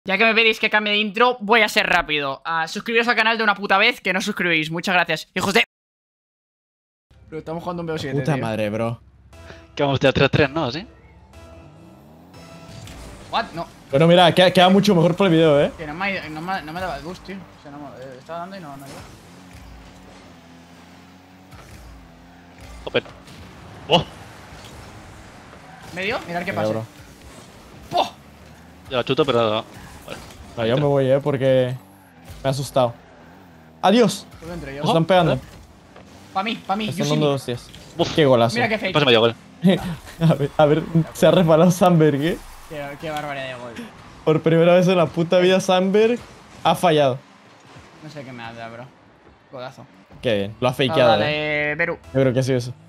Ya que me pedís que cambie de intro, voy a ser rápido. Suscribiros al canal de una puta vez, que no suscribís. Muchas gracias. Hijos de... Pero estamos jugando un BO7, Puta tío. madre, bro. Que vamos de 3-3, ¿no? ¿Sí? What? No. Bueno, mira, queda mucho mejor por el video, Que no me daba el boost, tío. O sea, no me estaba dando y no iba. Open. ¡Oh! ¿Medio? Mirad qué Mira, pasa. bro. ¡Oh! Yo la chuto, pero... Vale. No, yo me voy, porque me ha asustado. ¡Adiós! ¿Dónde entré yo? Me están pegando. Pa' mí, Me you están see dando me. 2 días. Uf. Qué golazo. Mira qué fake. Pasa medio gol. A ver, se ha resbalado Sandberg, ¿eh? Qué barbaridad de gol. Por primera vez en la puta vida Sandberg ha fallado. No sé qué me da, bro. Codazo. Qué bien. Lo ha fakeado, Dale, Beru. Yo creo que sí eso.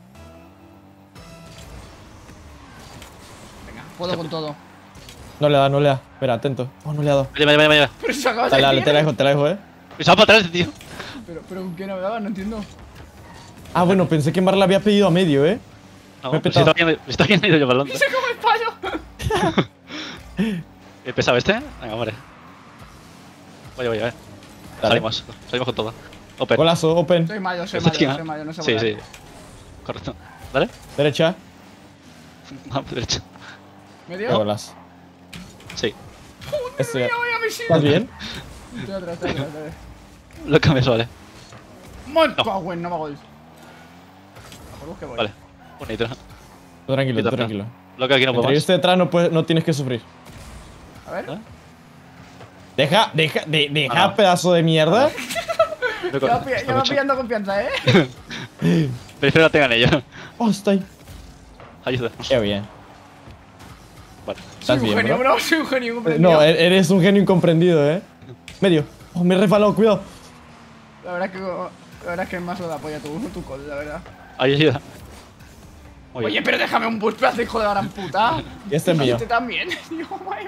Venga, puedo con todo. No le da, no le da. Espera, atento. Oh, no le ha dado. Vaya. Pero si acabas Dale, de dale, decir. te la dejo, Y se va para atrás, tío. Pero ¿con qué no me daba? No entiendo. Ah, bueno, pensé que Mar la había pedido a medio, ¿eh? No, Me he pues petado. está bien ido yo para ¡Y adelante. se come el payo! ¿He pesado este? Venga, hombre. Voy. Dale. Salimos con todo. Open. Golazo, open. Soy malo, Esta esquina. no sé Sí, volar. sí. Correcto. ¿Vale? Derecha. Vamos, derecha. Qué ¿Medio? golazo. Sí. Esto ya- Mira, voy a mi sitio. ¿Estás bien? Estoy atrás. Lo cambias, vale. No me hago el... Por bus que voy. Vale. Un nitro. Tú tranquilo, tú Nitro. tranquilo. Lo que aquí no Entre puedo yo más. esté detrás no tienes que sufrir. A ver. ¿Eh? Deja, Ah, no. pedazo de mierda. Ya va pillando confianza, ¿eh? Prefiero que tengan ellos. Oh, está ahí. Ayuda. Qué bien. Vale. Soy ¿Estás un bien, genio, bro? Soy un genio comprendido. No, eres un genio incomprendido, ¿eh? Medio. Oh, me he resbalado, cuidado. La verdad es que más lo da apoya tu call, la verdad. Ayuda. Muy Oye, bien. pero déjame un boost, pedazo de hijo de la gran puta. Y este es mío. Este también. Dios mío.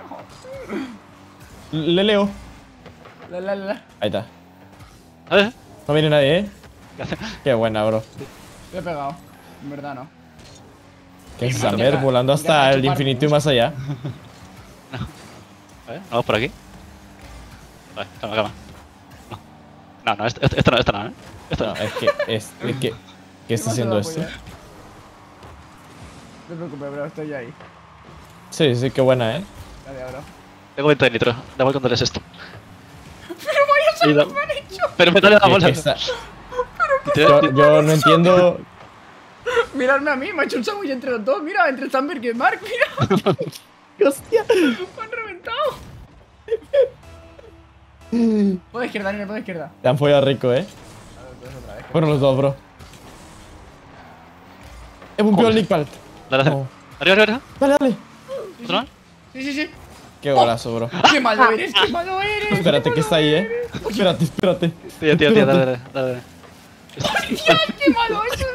Le leo. La. Ahí está. ¿Eh? No viene nadie, ¿eh? ¿Qué hace? Qué buena, bro. Le he pegado. En verdad no. Que es Deja- Samer volando deja hasta de el chupar infinito y boost. más allá. ¿Vale? Vamos por aquí. Vale, calma. No, esto no, ¿eh? Esto No, no. es que. ¿Qué está más haciendo lo da esto? apoya? No te preocupes, bro, estoy ahí. Sí, qué buena, ¿eh? Dale, bro. Tengo 20 de nitro. Da igual cuando lees esto. Pero vaya Y salto da- me han hecho. Pero me sale la Que bola. está- yo no entiendo. Miradme a mí, me ha hecho un sándwich entre los dos. Mira, entre Sandberg y Mark, mira. ¡Hostia! Me han reventado. Puedo izquierda, nene, puedo izquierda. Te han follado rico, ¿eh? A ver, pues otra vez. Fueron los dos, bro. He bumpeado el Nick Palt. Dale. Oh. Arriba. Dale. ¿Otro más? Sí. Qué golazo, bro. ¡Qué malo eres! ¡Qué malo eres! Espérate, que está ahí, ¿eh? Espérate. Tío, Espérate. dale. ¡Qué malo es!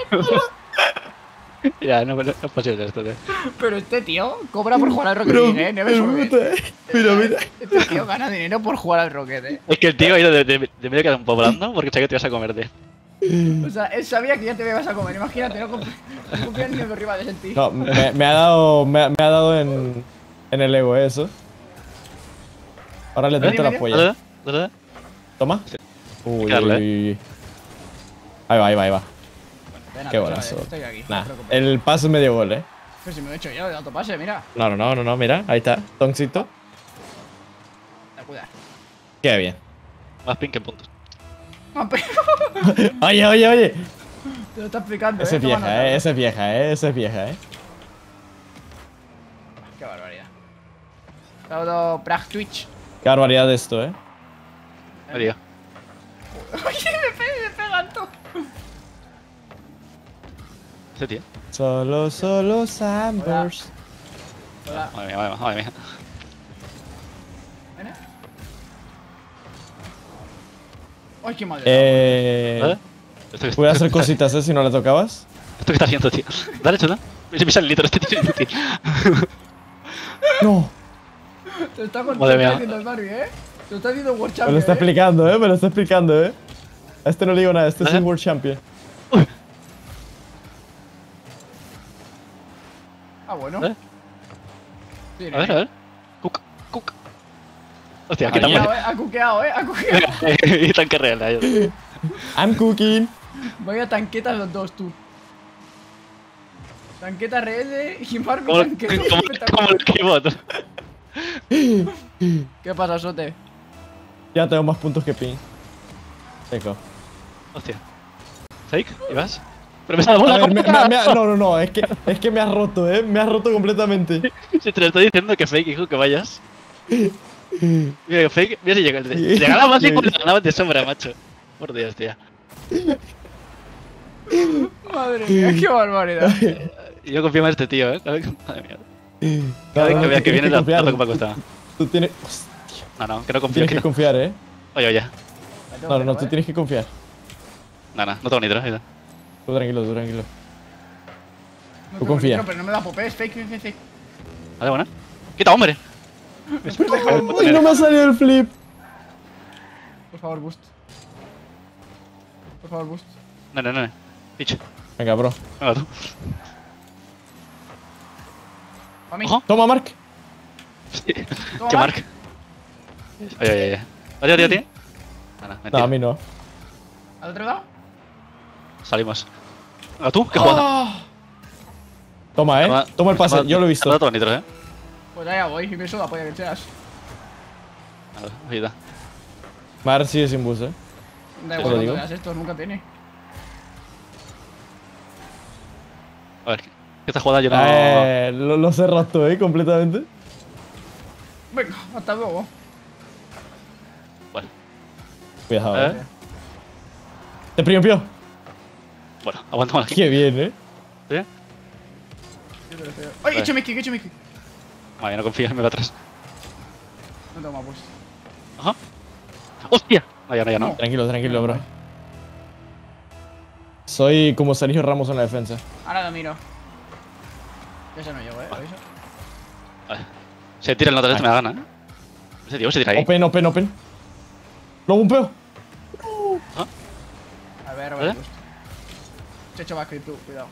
Ya, no es posible esto, tío. Pero este tío cobra por jugar al Rocket Bro, League, Neves Forbet. mira. Este tío gana dinero por jugar al Rocket, Es que el tío ha ido de medio que un poco volando porque sabía que te ibas a comer, tío. O sea, él sabía que ya te ibas a comer. Imagínate, no confía ni en los rivales en ti. No, me ha dado en el ego, eso. Ahora le meto la polla. Dale. Toma. Uy, Picarle, uy. Ahí va. Ven, Qué chavales, golazo. estoy aquí, no Nah, te preocupes. el pase es medio gol, ¿eh? Pero si me lo he hecho yo, de autopase, mira. No, mira, ahí está, toncito. Cuidado. Qué bien. Más pin que puntos. Ah, pero Oye. te lo está explicando, Esa es Toma nota. vieja, esa es vieja, Qué barbaridad. Todo Prague Twitch. Qué barbaridad de esto, Me diga. Oye, me pegan todo. Ese tío. Solo Sambers. Hola. Madre mía. ¿Ven? Ay, qué madre. ¿Vale? Voy a hacer cositas, si no le tocabas. ¿Esto qué está haciendo, tío? Dale, chuta. Me sale el litro, este tío es inútil. No, Te está Madre mía. haciendo el Barbie, Te lo está haciendo World me Champion. lo está explicando, A este no le digo nada, este es ¿Vale? un World Champion. Ah, bueno. ¿Vale? Sí, A ver. Cook. Hostia, que Ahí. tan Ha cuqueado, ha cuqueado. Y tanque real, ahí. I'm cooking. Vaya tanquetas los dos, tú. Tanqueta RL y Marco Como tanqueta. el keyboard. ¿Qué pasa, Sote? Ya tengo más puntos que Ping. Seco. Hostia. ¿Fake? ¿Y vas? Pero me sale la A ver, bola. no, es que me has roto, me has roto completamente. Si te lo estoy diciendo que Fake, hijo, que vayas. Mira, Fake, mira si llega. Si llegara más y le ganabas de sombra, macho. Por Dios, tía. Madre mía, qué barbaridad. Yo confío en este tío, Madre mía. No, Cada vez que vea que viene, tienes la confiar. que me ha costado. Tú tienes, No, que no confío. tienes que confiar, Oye, oye. No, tú tienes que confiar. No tengo nitro. Mira. Tú tranquilo, tú tranquilo. No Tú confía. Pero no me da popé, es fake. Vale, bueno. ¡Quita, hombre! Uy, no me ha salido el flip. Por favor, boost. Por favor, boost. No. Pitch. Venga, bro. Venga tú. Pa' mí. Ojo. Toma, Mark. Toma, ¿Qué Mark. mark? Oye. ¿A ti? No, No, mentira. a mí no. ¿Al otro lado? Salimos. Venga tú, ¿qué jugada? ¡Oh! Toma, Toma el pase, yo lo he visto. No tengo nitro, Pues allá voy, y me suda polla que seas. Nada, ahí está. Mar sigue sin bus, Da lo igual, no digo. veas esto, nunca tiene. A ver, que esta jugada yo no. Lo he roto, completamente. Venga, hasta luego. Bueno, Cuidado, ¿eh? Te primpió. Bueno, aguantamos aquí. Qué bien, ¿Sí? ¡Ay, Vale. he hecho Mickey, he hecho Mickey! Vale, no confío, me va atrás. No tengo más boost. Ajá. ¡Hostia! No, ya no. Tranquilo, bro. Soy como Sergio Ramos en la defensa. Ahora lo miro. Ya se no llego, ¿aviso? Vale. Se tira el nota este, me da gana, Ese tío se tira ahí. Open. Lo bumpeo. A ver, ¿Eh? vale, boost. Se ha hecho backscript, tú, cuidado.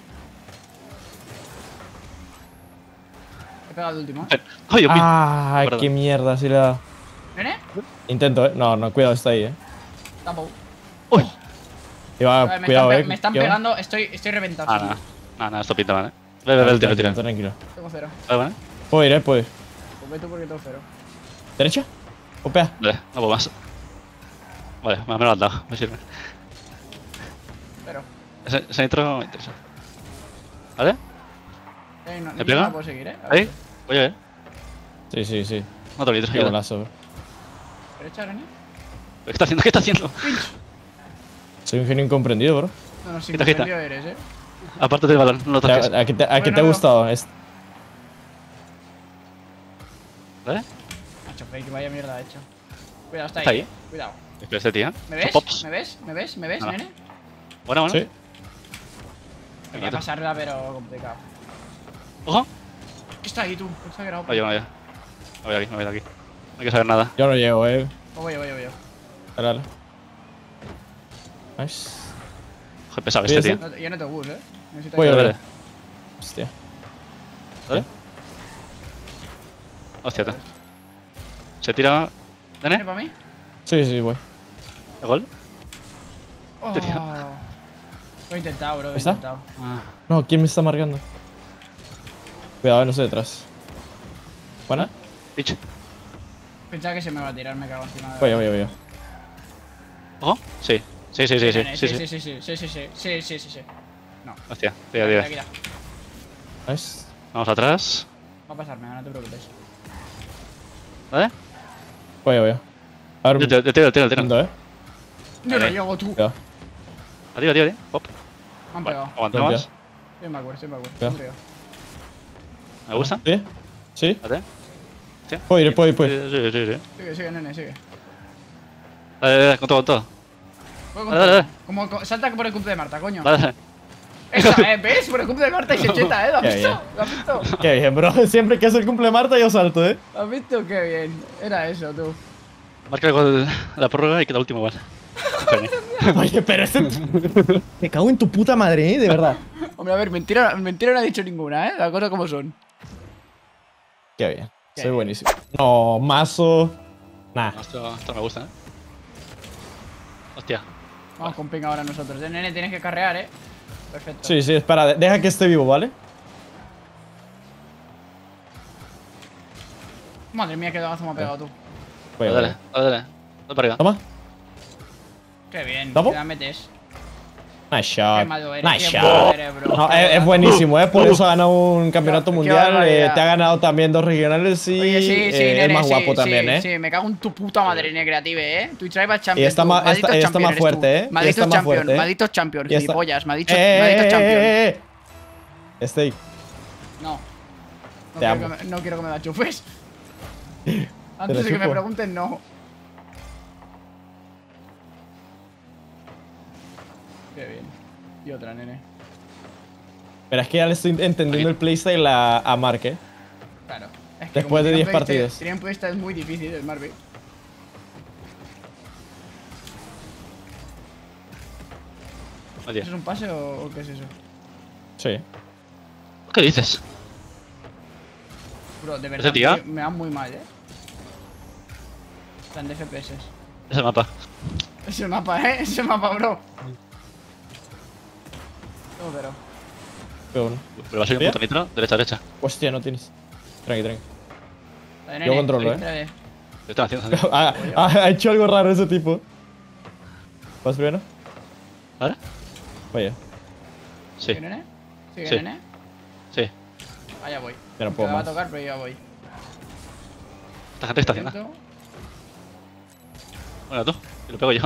He pegado el último. Ay, Dios mío. Ah, Perdón. qué mierda, si le he dado. ¿Nene? Intento, No, cuidado, está ahí, Tampoco. Uy. Cuidado, Me están cuidado. pegando, estoy reventado. No, esto pinta mal, Ve, el tiro. Tranquilo. Tengo cero. Vale, bueno. Puedo ir, puedo ir. Pues ve tú porque tengo cero. ¿Derecha? Opea. Vale, no puedo más. Vale, me lo has dado, me sirve. Cero. Ese nitro me interesa. ¿Vale? No, ¿Te pega? No puedo seguir, A ver. Ahí. Oye, Sí. no te nitro. Qué ayuda. golazo. ¿Derecha, Nene? ¿Qué está haciendo? ¿Qué está haciendo? Soy un genio incomprendido, bro. No, sin Quita. incendio eres, Aparte del balón, no lo toques. ¿A qué te ha Bueno. gustado? ¿Vale? Macho, fake, vaya mierda hecho. Cuidado, está ¿Está ahí. ahí? Cuidado. Espera, este tío. ¿Me Son ves? pops. ¿Me ves, No. nene? Bueno. Sí. Quería pasarla, pero complicado. Ojo. ¿Qué está ahí tú? Está grabado. Oye, me voy de aquí. No hay que saber nada. Yo no llego, Voy yo. Dale. Nice. Joder, pesado este Sí, tío. Yo no tengo bus, Necesito Voy a ayuda. ver. Vale. Hostia. ¿Vale? Hostia, tío. Se tira. ¿Viene ¿Nene? para mí? Sí, voy. ¿El gol? Oh. Tío. Lo he intentado, bro. Lo he ¿Está? intentado. Ah. No, ¿quién me está marcando? Cuidado, no sé detrás. ¿Buena? Pitch. Pensaba que se me va a tirar, me cago encima. Voy. Ojo. Sí. Sí. Nene, Sí. No. Hostia, tira. Quita. Nice. Vamos atrás. Va a pasarme, no te preocupes. ¿Vale? Voy. A ver, Yo tiro. intento, Yo no Vale. llego, tú. Cuidado. Tío. Pop. Me han Vale, pegado. aguantamos. Limpia. Estoy en backward. Ya. Hombre, Me gusta. ¿Sí? ¿Sí? Date. Sí. Puedo ir. Sí. Sigue, nene, sigue. Dale, con todo. Voy Dale. Salta por el cumple de Marta, coño. Dale. Esa, ¿ves? Por el cumple de Marta y se cheta, ¿Lo has Qué visto? bien. ¿Lo has visto? Qué bien, bro. Siempre que es el cumple de Marta yo salto, ¿Lo has visto? Qué bien. Era eso, tú. Marca el gol, la prórroga y queda último gol. Oye, pero ese... Me cago en tu puta madre, de verdad. Hombre, a ver, mentira no ha dicho ninguna, Las cosas como son. Qué bien. Soy buenísimo. No, mazo. Nah. No, esto me gusta, Hostia. Vamos con ping ahora nosotros. Nene, tienes que carrear, Perfecto. Sí, sí, espera. Deja que esté vivo, ¿vale? Madre mía, qué dagazo me ha pegado tú. Voy, voy. Dale, dale, dale. Dale para arriba. Toma. Qué bien, ¿Vamos? te la metes. Nice Qué shot. malo eres, Nice qué shot. malo eres, bro. No, es buenísimo, Por eso ha ganado un campeonato Qué mundial. barbaridad. Te ha ganado también 2 regionales y Oye, sí, sí, es nene, más sí, guapo sí, también, Sí, me cago en tu puta madre, nene creative, Twitch Rival Champion. Y está tú. más- Maldito está champion más eres fuerte, tú. Y Maldito está más champion, fuerte, maldito champion, Y está- gilipollas, maldito champion. Steak. No. Te amo. No quiero que me la chupes. Te Antes la de que me chupo. pregunten, no. Qué bien. Y otra, nene. Pero es que ya le estoy entendiendo el playstyle a Mark, Claro. Es que Después como de tiene 10 un playstyle- partidos. Tiene un playstyle muy difícil el Marvel. Oye, ¿Eso es un pase o qué es eso? Sí. ¿qué dices? Bro, de verdad tía? me da muy mal, Plan de FPS. Ese mapa. Ese mapa, ese mapa, bro. No, pero. Pero uno. Pero va a ser un ¿Bien? puto nitro. Derecha, derecha. Hostia, no tienes. Tranqui, tranqui. Dale, Yo nene, controlo, otra vez. ¿Qué están haciendo? Ha hecho algo raro ese tipo. ¿Vas primero? ¿Vale? Oye, Sí, ¿Sigue, nene? ¿Sigue, Sí. nene? sí. Allá voy. Ya no Me puedo va a más. tocar, pero ya voy. Esta gente está haciendo. Intento. Bueno, tú. Y lo pego yo.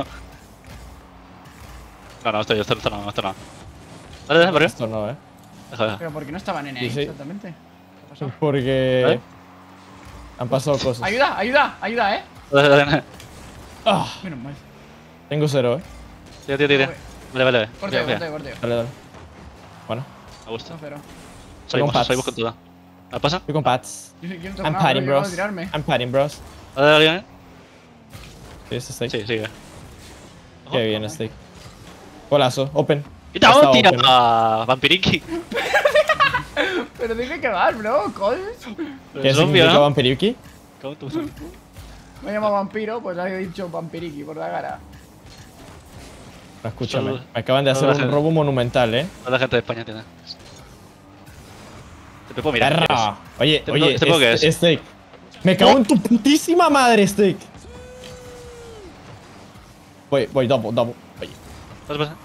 No, esto no. Dale, dale, por arriba. esto no, Deja. Pero ¿por qué no estaba nene ahí? Sí, sí. Exactamente. ¿Qué pasó? Porque ¿Vale? han pasado cosas. Ayuda, ayuda, ayuda, Dale, dale. Ah, Menos mal. tengo 0, Tira. Vale. Corteo, Mira, corteo. Dale, dale. Bueno, Me gusta. No, pero. Salimos con toda. ¿Me pasa? estoy con Pats. Yo quiero I'm tocar, padding, bro, yo bros. quiero tirarme. I'm padding, bros. Dale. Sí, ese steak. Sí, sigue. Qué bien, steak. Golazo, open. ¡Quita, Está tira! open. Vampiriki. Pero dime que vas, bro, cols. ¿Qué significa Vampiriki? ¿Cómo tú? Me llamo vampiro, pues he dicho vampiriki por la cara. No, escúchame. Solo- Me acaban de hacer solo un gente. robo monumental, Toda la gente de España tiene. Te puedo mirar. Perra. Oye, Este oye, juego- este juego qué es? steak. Me cago en tu putísima madre, steak. Voy, double. Oye. ¿Qué pasa?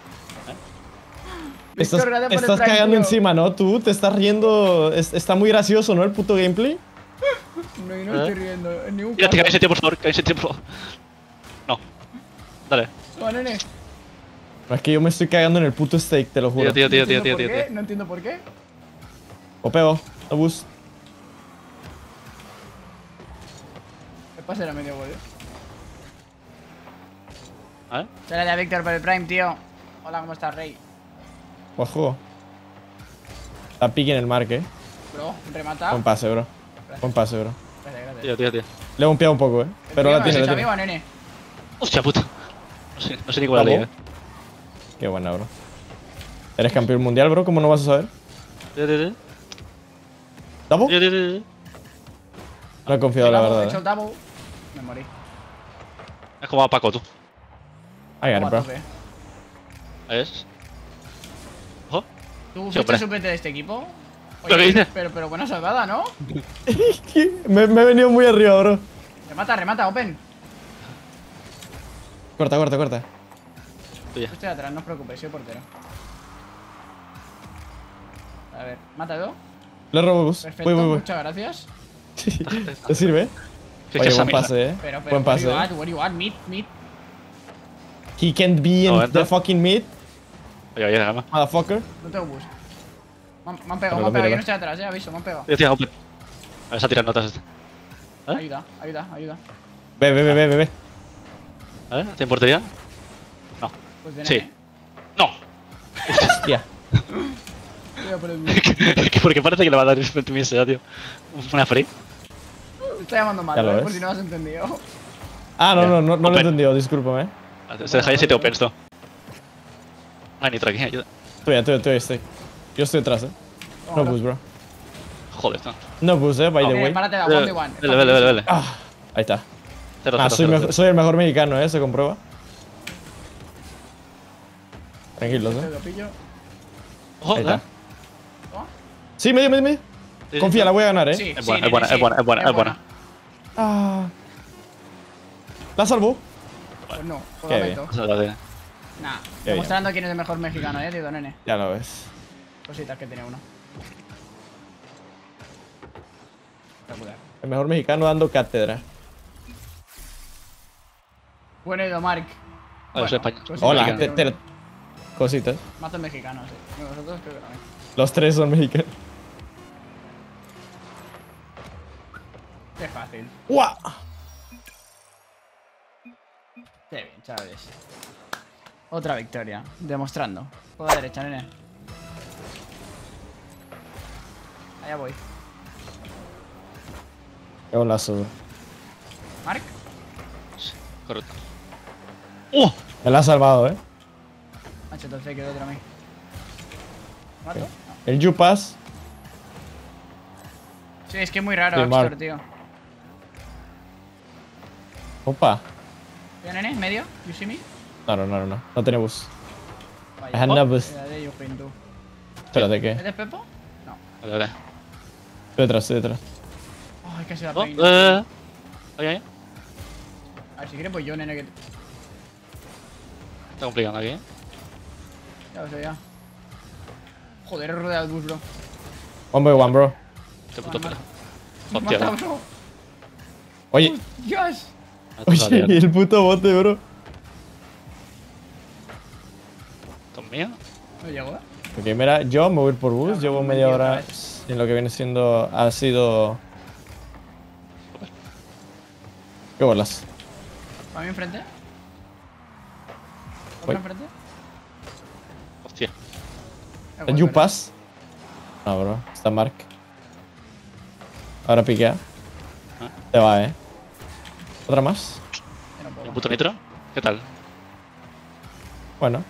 Víctor, gracias por el Estás Prime, cagando tío. encima, ¿no? Tú te estás riendo. Está muy gracioso, ¿no? El puto gameplay. No, yo no estoy riendo. En ningún Mírate, caso. cae ese tío, por favor. Cae ese tío, por favor. No. Dale. No, nene. No, es que yo me estoy cagando en el puto steak, te lo juro. Tío. No entiendo por qué, No entiendo por qué. O pego, no bus. El pase era medio gol, A ver. Sale a Víctor por el Prime, tío. Hola, ¿cómo estás, Rey? Ojo. Está pique en el marque, Bro, remata. Buen pase, bro. Buen pase, bro. Gracias. Tío. Le he bompeado un poco, Pero la tiene, la tiene. Amigo, nene. Hostia puta. No sé ni cuál es la ¿Vamos? liga. Qué buena, bro. Eres campeón mundial, bro. ¿Cómo no vas a saber? Tío. ¿Double? No he confiado, la He hecho verdad. el double. Me morí. Es como a Paco, tú. I got it, Como a bro. tope. ¿Ves? Ojo. ¿Tú Sí, fuiste hombre. suplente de este equipo? ¿Pero qué dices? Pero buena salvada, ¿no? me he venido muy arriba, bro. Remata, open. Corta. Tuya. Estoy atrás, no os preocupéis, soy portero. A ver, mata dos. Le robo bus. Perfecto, Voy. muchas gracias. ¿Te sirve? ¿Qué Oye, es esa buen mierda? pase, Pero, Buen pase, what you want, mid. He can't be in Momento. the fucking mid, Oye, gama. motherfucker. No tengo boost. Me han pegado, Pero míralo. yo no estoy atrás, aviso, me han pegado. Tío, open. A ver, se ha tirado notas este. ¿Eh? Ayuda. Ve. A ver, ¿tiene portería? No. Pues de Sí. nene. ¡No! Hostia. Voy a por el mid. Porque parece que le va a dar el ese ya, tío. Una free. Te estoy llamando mal, Ya lo ¿eh? ves. Por si no lo has entendido. Ah, no lo he Open. entendido, discúlpame. Se deja ya 7 opens, esto. No hay nitro aquí, ayuda. Estoy. Yo estoy atrás, No Vámonos. boost, bro. Joder, no. No boost, by the Nene, way. párate la one de one. Vele. Ah, ahí está. Cero, Ah, cero, soy, cero, cero. soy el mejor mexicano, se comprueba. Tranquilos, Lo pillo. Ojo, Ahí está. Toma. Sí, medio, medio, medio. Sí, Confía, sí. la voy a ganar, Sí, Es sí, buena, nene, es buena, sí. es buena, es buena, es buena. Ah. La salvó. Pues no, Qué pues bien. meto. Eso lo tiene. Nah, Qué demostrando quién es el mejor mexicano, tío, nene. Ya lo ves. Cositas que tiene uno. Espectacular. El mejor mexicano dando cátedra. Bueno ido, Mark. Yo soy español. cositas Hola, que tiene uno. cositas. Mazos mexicanos, sí. Nosotros creo que también. Los tres son mexicanos. Qué fácil. ¡Guau! Qué bien, chavales. Otra victoria. Demostrando. Por la derecha, nene. Allá voy. Qué golazo, bro. Mark. Correcto. ¡Oh! Me la ha salvado, Macho, el fake de otro a mí. ¿Mato? No. El Yupas. Sí, es que es muy raro, Sí, Axtor, Mark. tío. Opa. ¿Ya, nene? ¿Medio? ¿You see me? No. No tiene bus. Vaya. I had no bus. Mira, de Yujin, tú. Espérate, ¿Es ¿qué? de Pepo? No. Vale, vale. Estoy detrás. Ay, que se la Oh, peina. ahí, ahí. A ver, si quieres, pues yo, nene, que. Está complicado aquí, Ya lo sé, ya. Joder, he rodeado el bus, bro. 1v1, bro. Este puto Vale, pelo. Me Hostia, mata, no. bro. Oye, Dios. oye, y el puto bote, bro. ¿Esto es mío? No llego, Ok, mira, yo me voy a ir por bus. Ya, Llevo me media metí hora otra vez. en lo que viene siendo. Ha sido. ¿Qué bolas? ¿Para mí enfrente? Voy. ¿Otro enfrente? Hostia. ¿El Yupas? No, bro. Está Mark. Ahora piquea. Ah. Te va, ¿Otra más? Yo no puedo. ¿El puto nitro? ¿Qué tal? Bueno.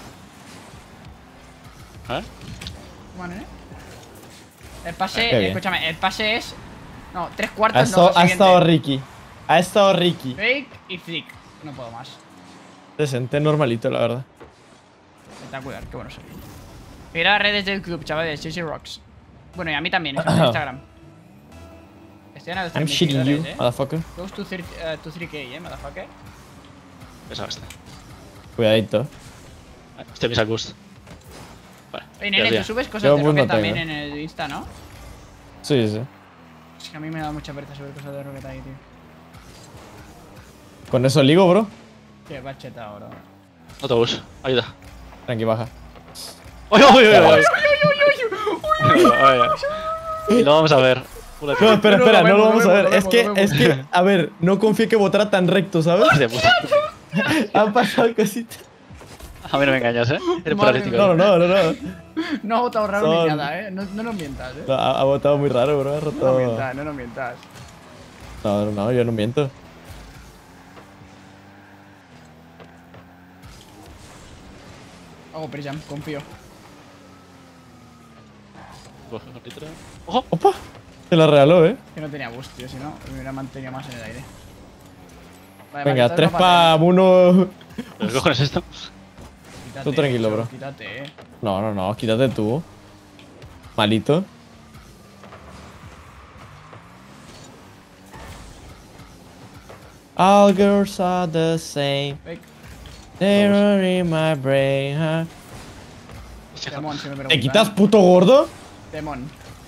A ver. Toma, nene. El pase, Qué bien. escúchame, el pase es. No, tres Ha cuartos no, estado, lo ha siguiente. estado Ricky. Ha estado Ricky. Fake y flick. No puedo más. Decente, normalito, la verdad. Espectacular, qué bueno soy. Ir a las redes del club, chavales, CC Rocks. Bueno, y a mí también, es en Instagram. Estoy en el I'm shitting you, motherfucker. Close to 3K, motherfucker. Pesado este. Cuidadito. Este me boost. Vale. Oye, nene, ya, tú subes Yo cosas de bus no Rocket también tengo. en el Insta, ¿no? Sí, sí. Es que a mí me da mucha pereza subir cosas de Rocket ahí, tío. Con eso ligo, bro. Qué bacheta, bro. Autobús. Ayuda. Tranqui, baja. ¡Uy, uy, uy, uy! Y lo vamos a ver. No, espera, No, espera, lo no lo vemos, vamos lo a ver. vemos, lo Es que, a ver, no confío que votara tan recto, ¿sabes? Hostia puta. Han pasado cositas. A mí no me engañas, ¿eh? Eres Madre paralítico. No, no, no, no, no. No ha votado raro ni Son- nada, No nos mientas, No, ha votado muy raro, bro. Ha No nos roto. mientas, no nos mientas. No, no, yo no miento. Hago prejam, confío. Coge un nitro. ¡Ojo! Opa, se la regaló, Que no tenía boost, tío, si no, me hubiera mantenido más en el aire. Vale, Venga, vale, 3 no pa' uno. ¿Pero qué cojones es esto? Quítate, Tú tranquilo, macho, bro. Quítate, No, no, no, quítate tú. Malito. All girls are the same. Fake. They're in my brain, huh? Demon, si me preguntan. ¿Te quitas, puto gordo? Demon.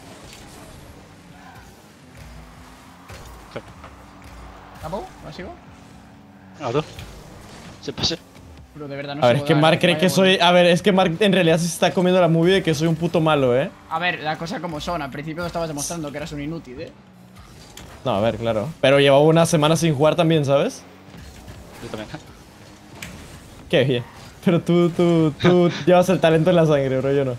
¿Qué? ¿Tapo? ¿Lo sigo? Ah, tú. Se pase. Bro, de verdad no A ver, sé es que votar, Mark cree vaya que soy. boludo. A ver, es que Mark en realidad se está comiendo la movie de que soy un puto malo, ¿eh? A ver, las cosas como son. Al principio lo estabas demostrando que eras un inútil, No, a ver, claro. Pero llevaba una semana sin jugar también, ¿sabes? Yo también. Qué bien. Pero tú llevas el talento en la sangre, bro, yo no.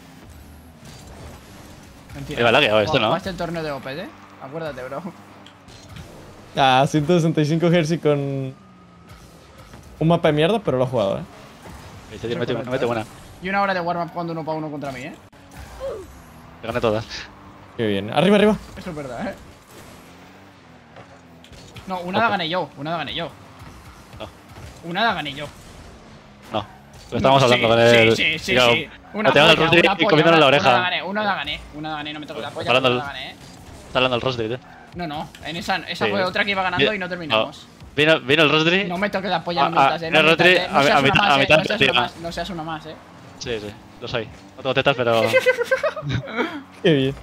Mentira. Iba lagueado esto, ¿no? Jugaste el torneo de OP, Acuérdate, bro. Ah, 165 Hz con un mapa de mierda, pero lo he jugado, Este tío mete buena. Y una hora de warm-up jugando uno para uno contra mí, Te gané todas. Qué bien. Arriba, arriba. Eso es verdad, No, una la Ok. gané yo. Una la gané yo. No. Una la gané yo. No. Lo estábamos hablando con Sí, el. sí, sí, Claro, sí. Una te hago el polla, rostro una y polla, comiéndole la Una la oreja. gané, una la gané. Una la gané, no me toco la polla, Hablando pero una el- la gané, Está hablando el Rosdry, ¿eh? No, en esa Sí. fue otra que iba ganando Bien. y no terminamos. Vino el Rosdry. No me toques la polla, no Ah, mientas, ah, no el mientas, Rodri, no seas a una mitad- más, a mitad no seas una partida. más, no seas una más, Sí, sí, lo soy. No tengo tetas, pero. Qué bien.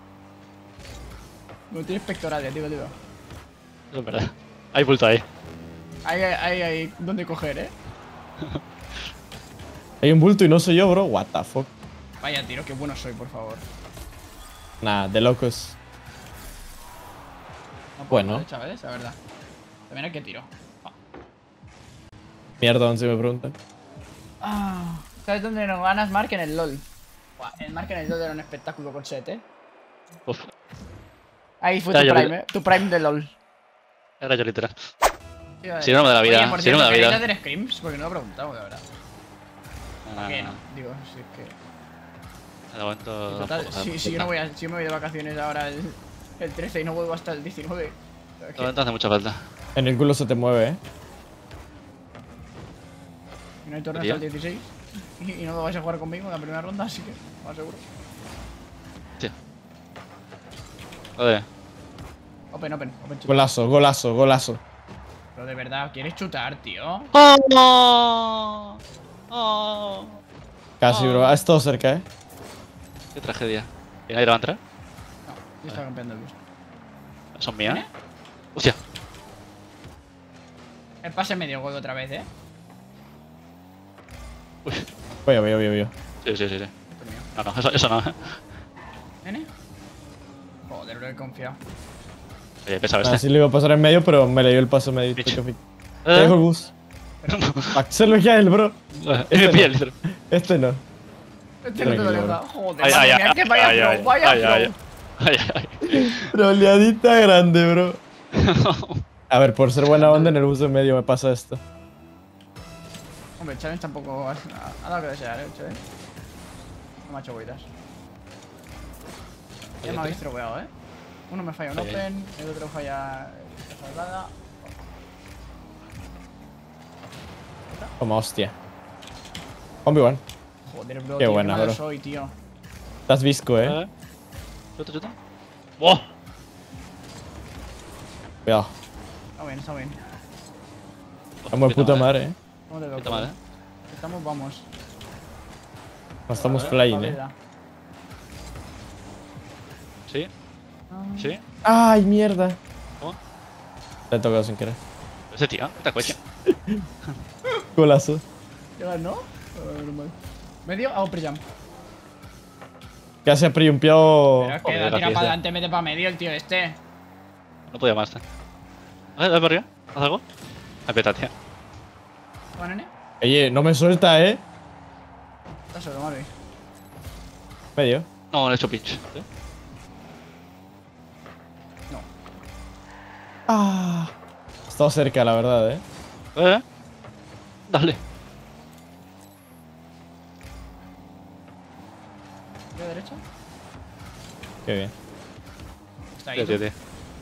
No tienes pectorales, digo. Es verdad. Hay bulto ahí. Hay donde coger, Hay un bulto y no soy yo, bro. What the fuck. Vaya tiro, qué bueno soy, por favor. Nah, de locos. No puedo, Bueno. chavales, la verdad. También hay que tiro. Mierda, si me preguntan. ¿Sabes dónde nos ganas, Mark? En el LOL. Buah, el Mark en el LOL era un espectáculo con set, Uf, Ahí fue Ya, tu yo- prime, Tu prime de LOL. era yo literal. Sí, vale. Sinónimo de la vida, Oye, por sinónimo cierto, de la vida. ¿queréis hacer scrims? Porque no lo he preguntado, la verdad. ¿Por qué no? Digo, si es que... De momento. Total, tampoco, si yo no voy a, si yo me voy de vacaciones ahora el 13 y no vuelvo hasta el 19. De momento hace mucha falta. En el culo se te mueve, Y no hay torneo ¿Tío? hasta el 16. Y no lo vais a jugar conmigo en la primera ronda, así que más seguro. Joder. Open, chuta. Golazo, golazo, golazo. Pero de verdad, ¿quieres chutar, tío? ¡Oh! ¡Oh! Casi, bro. Ha estado cerca, Qué tragedia. ¿Y nadie lo va a entrar? No, yo estaba campeando el bus. ¿Son mías? ¿Eh? Hostia. El pase medio gol otra vez, Uy. Voy. Sí, sí, sí. Esto es mío. No, eso no. ¿Nene? Joder, lo he confiado. Oye, pesado Así este. le iba a pasar en medio, pero me leyó el paso medio. Bitch. Te dejo el bus. Se lo ya él, bro. Me pilla el litro. Este no. Este no te lo Tranquilo, deja. Joder, Ay, madre ay, mía, que ay, vaya ay, flow, ay, vaya ay, flow. ay, ay. Troleadita grande, bro. A ver, por ser buena onda en el bus de medio me pasa esto. Hombre, el challenge tampoco ha dado que desear, el challenge. No me ha hecho boitas. Ya me habéis troveado, Uno me falla un Ay, ay. open, el otro falla esta salvada. Como hostia. Combi one. Joder, bro, Qué tío, buena, malo bro. soy, tío. Estás visco, Chuta, chuta. ¡Oh! Cuidado. Está bien. Estamos de puta madre, ¿Cómo te Puta toco? madre. Estamos, vamos. No estamos A ver, flying, Pavela. ¿Sí? ¿Sí? Ay, mierda. ¿Cómo? Te he tocado sin querer. Ese tío, esta coche. Golazo. ¿Llegas, no? Normal. ¿Medio? Hago pre-jump. Casi ha priumpiado. Pero es que Joder, la tira gracias, para adelante, mete para medio el tío este. No podía más. A ver, por arriba. ¿Haz algo? Aprieta, tío. ¿Va, nene? Oye, no me suelta, Está solo, Marvi. Medio. No, le he hecho pinch. No. Ah. Ha estado cerca, la verdad, Dale. ¿De derecha? Qué bien. Está Tío, ahí. tío, tío.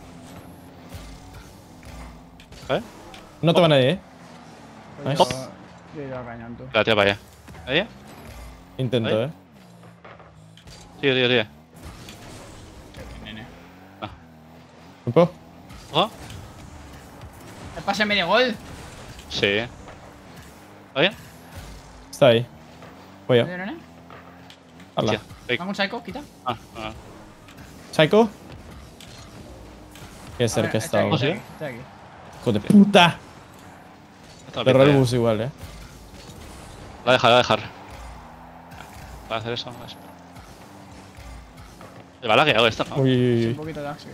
No te va nadie, Pues Nice. yo he ido a cañón, tú. La tía para allá. ¿Ahí? Intento, Ahí. Tío, tío, tío. Qué bien, nene. ¿Un poco? ¿Ojo? El pase medio gol. Sí. ¿Va bien? Está ahí. Voy ¿Medio, a. nene? Habla. Hostia, fake. ¿Vamos, Psycho? Quita. Ah, ah. ¿Psycho? Qué A cerca ver, estaba. aquí. Estoy aquí, estoy aquí. Hijo de puta. Está Cerró bien, el ya. bus igual, La voy a dejar, la voy a dejar. Para hacer eso, eso. Le va lagueado esto, ¿no? Uy, uy, Un uy. poquito de axio.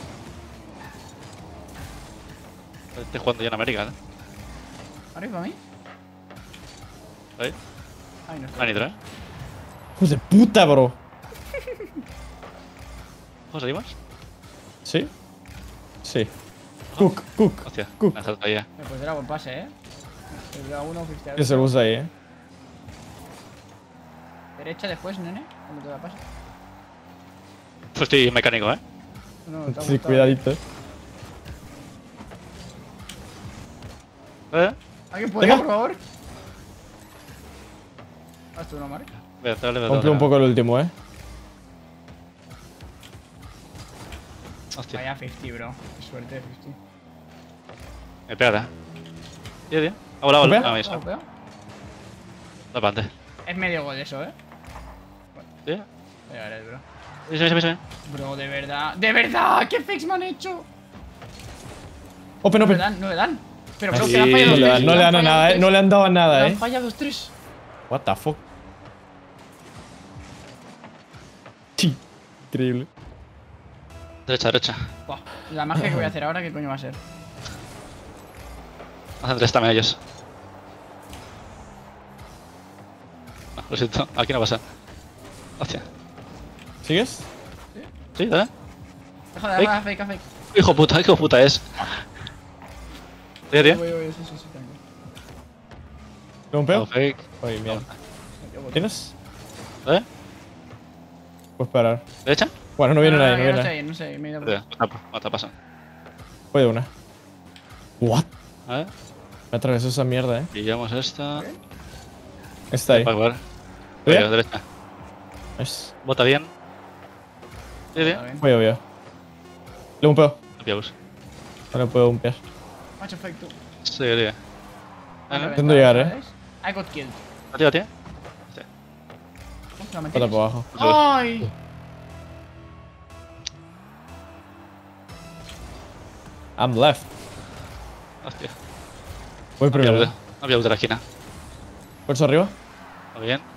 Estoy jugando ya en América, ¿eh? ¿Arriba a mí? Ahí. Ay, no Ah, estoy. nitro, ¿eh? Hijo de puta, bro. ¿Cómo seguimos? ¿Sí? Sí. Cook. Hostia, Cook. me ha dejado ahí ya. Pues era buen pase, El da uno, fuiste Que se el bus ahí, Derecha después, nene. Cuando te da pase. Pues estoy mecánico, ¿eh? No, te ha Sí, gustado. cuidadito. ¿Alguien puede, Venga. por favor? Haz tú una marca. Cumple un poco el último, Hostia, Vaya 50, bro. Qué suerte de 50. me pega. Tío. Ha volado, ¿Me pega? ahí está. ¿Lo veo? Da para adelante. Es medio gol eso, Tío. Ya verás, bro. Sí. Bro, de verdad. ¡De verdad! ¿Qué fakes me han hecho? Open, No me open. dan, no me dan. Pero creo Sí. que le han fallado No le dan, tres, no le dan a han nada, fallado No le han dado a tres. nada, Le han fallado 3. What the fuck. Sí. Increíble. Derecha. Buah, la magia que voy a hacer ahora, ¿qué coño va a ser? Hacen 3 también ellos. No, lo siento, aquí no pasa. Hostia. ¿Sigues? Sí, dale. Deja, fake. Hijo de puta es. Tío. Voy, sí, tranquilo. ¿Le un peo? No, fake. Oye, mierda. Yo voy. ¿Tienes? ¿Eh? Puedes parar. ¿Derecha? Bueno, no viene nadie, no yo viene no nadie. sé, no sé, me he ido por... Tío, no te pasa. Puede una. What? A ver. Me atravesó esa mierda, Pillamos esta. Está ahí. Para jugar. ¿Bien? Oye, derecha. Es. Bota bien. Sí. Está bien. Voy. Le un peo. No pillamos. No le puedo umpear. Macho fake tú. Sí, tío. Intento llegar, I got killed. Tío. ¿Cómo se la Pata metéis? por abajo. ¡Ay! I'm left. Hostia. Voy primero. No había de la esquina. Por eso arriba. Muy bien.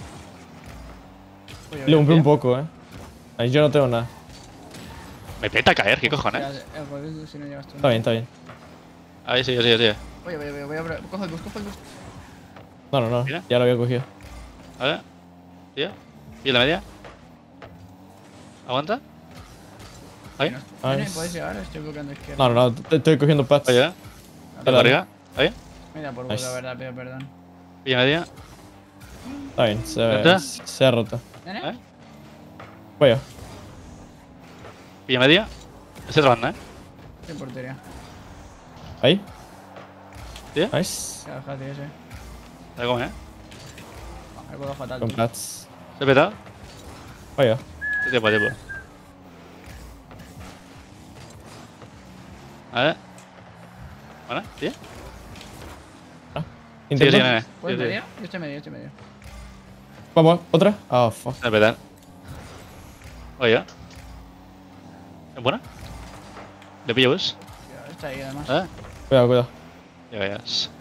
Le umpeo un poco, Ahí yo no tengo nada. Me peta caer, ¿qué cojones? El gol si no llegas tú. Está bien. Ahí sí. Voy a cojo el bus. No. Mira. Ya lo había cogido. A ver. Tío. ¿Y en la media? ¿Aguanta? Ahí. Nice. ¿Puedes llegar? Estoy bloqueando izquierda. No, te estoy cogiendo pads. Oye. Dale. Arriba. Ahí. Me da por culo, Nice. la verdad, pido perdón. Y media. Está bien, ¿Verdad? se ha roto. ¿Nene? ¿Eh? Voy yo. Y media. Ese otra banda, Estoy en portería. Ahí. ¿Sí? Nice. Se baja, tío, ese. ¿Sabes cómo, El juego fatal, Con tío. pads. ¿Se peta? Voy yo. Tiempo. A ver. Bueno, tío. Intento. nene. ¿Puedes Sí. medio? Yo estoy medio. Vamos, otra. Oh, fuck. Se peta. Oye. ¿Es buena? ¿Le pillo bus? Tío, está ahí, además. ¿Eh? Cuidado. Ya vayas.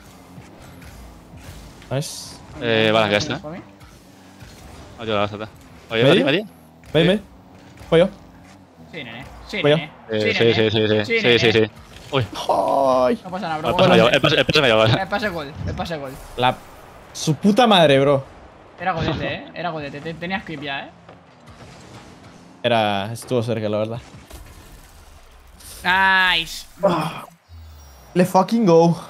Nice. Vale, ya está. ¿Para mí? Oye, la bastata. Oye, ¿Medio? media. Ven. Voy yo. Sí, nene. Sí, Voy a- nene. Sí. nene. Uy. Ay. No pasa nada, bro. El pase me lleva, vale. El pase gol. Su puta madre, bro. Era godete, Era godete. Tenías clip ya, Estuvo cerca, la verdad. Nice. Let's fucking go.